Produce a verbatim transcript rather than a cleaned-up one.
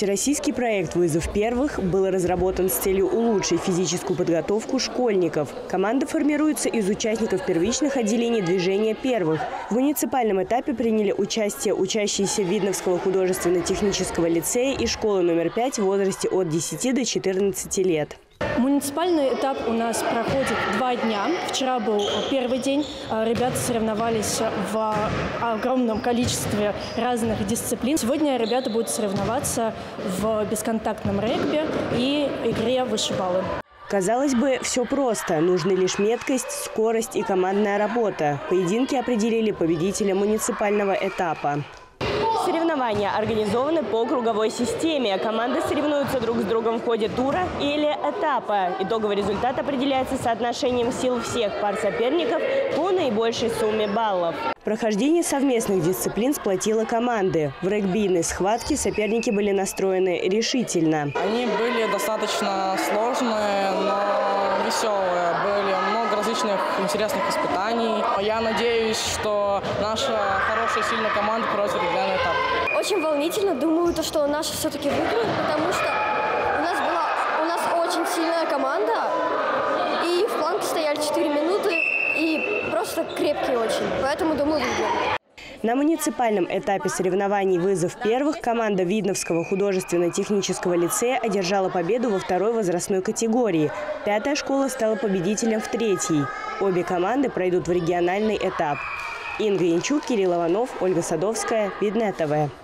Всероссийский проект «Вызов первых» был разработан с целью улучшить физическую подготовку школьников. Команда формируется из участников первичных отделений движения первых. В муниципальном этапе приняли участие учащиеся Видновского художественно-технического лицея и школы номер пять в возрасте от десяти до четырнадцати лет. Муниципальный этап у нас проходит два дня. Вчера был первый день. Ребята соревновались в огромном количестве разных дисциплин. Сегодня ребята будут соревноваться в бесконтактном регби и игре вышибалы. Казалось бы, все просто. Нужны лишь меткость, скорость и командная работа. Поединки определили победителя муниципального этапа. Соревнования организованы по круговой системе. Команды соревнуются друг с другом в ходе тура или этапа. Итоговый результат определяется соотношением сил всех пар соперников по наибольшей сумме баллов. Прохождение совместных дисциплин сплотило команды. В регбийной схватке соперники были настроены решительно. Они были достаточно сложные, но веселые. Были много различных интересных испытаний. Я надеюсь, что наша хорошая, сильная команда пройдет в регбийный этап. Очень волнительно. Думаю, то, что наши все-таки выиграют, потому что у нас была у нас очень сильная команда. И в планке стояли четыре минуты. И просто крепкие очень. Поэтому, думаю, выиграем. На муниципальном этапе соревнований «Вызов первых» команда Видновского художественно-технического лицея одержала победу во второй возрастной категории. Пятая школа стала победителем в третьей. Обе команды пройдут в региональный этап. Инга Янчук, Кирилл Иванов, Ольга Садовская, Видное ТВ.